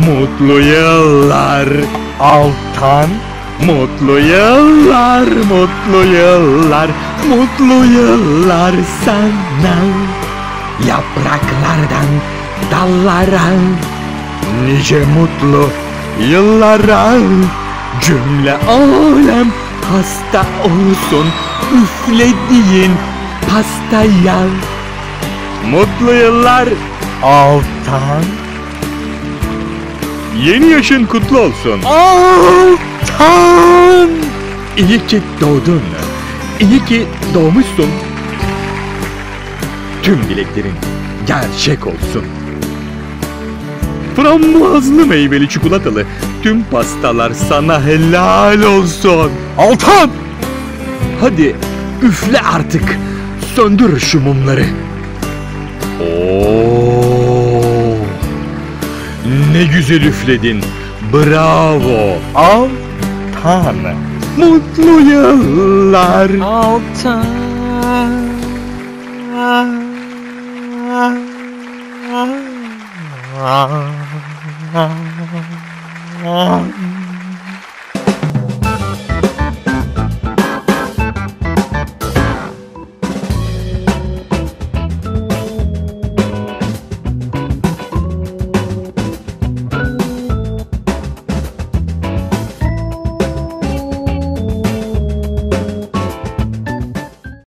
Mutlu yıllar Altan. Mutlu yıllar, mutlu yıllar, mutlu yıllar sana. Yapraklardan dallara, nice mutlu yıllara. Cümle alem hasta olsun üflediğin pastaya. Mutlu yıllar Altan. Yeni yaşın kutlu olsun Altan. İyi ki doğdun. İyi ki doğmuşsun. Tüm dileklerin gerçek olsun. Frambuazlı meyveli çikolatalı tüm pastalar sana helal olsun Altan. Hadi üfle artık. Söndür şu mumları. Oo, ne güzel üfledin. Bravo Altan. Mutlu yıllar Altan.